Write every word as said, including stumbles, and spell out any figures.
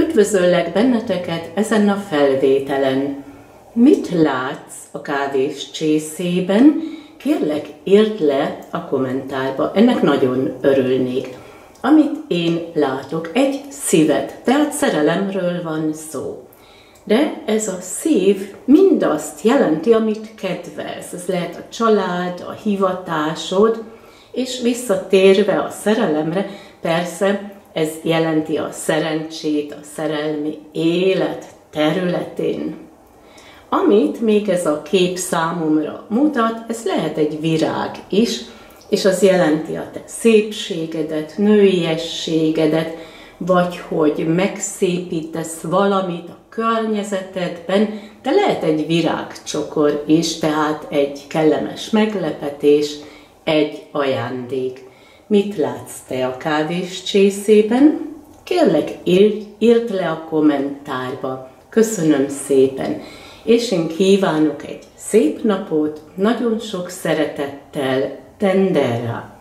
Üdvözöllek benneteket ezen a felvételen. Mit látsz a kávés csészében? Kérlek, írd le a kommentárba, ennek nagyon örülnék. Amit én látok, egy szívet, tehát szerelemről van szó. De ez a szív mindazt jelenti, amit kedvelsz. Ez lehet a család, a hivatásod, és visszatérve a szerelemre, persze ez jelenti a szerencsét, a szerelmi élet területén. Amit még ez a kép számomra mutat, ez lehet egy virág is, és az jelenti a te szépségedet, nőiességedet, vagy hogy megszépítesz valamit a környezetedben, de lehet egy virágcsokor is, tehát egy kellemes meglepetés, egy ajándék. Mit látsz te a kávés csészében? Kérlek, írd, írd le a kommentárba. Köszönöm szépen, és én kívánok egy szép napot, nagyon sok szeretettel, Tendera.